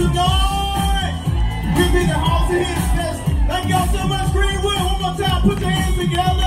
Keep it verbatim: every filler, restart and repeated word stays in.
tonight. Give me the Hogs and Hens. Thank y'all so much, Greenwood. One more time, put your hands together.